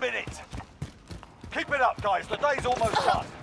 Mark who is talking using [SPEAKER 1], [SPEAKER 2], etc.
[SPEAKER 1] minute. Keep it up, guys. The day's almost done.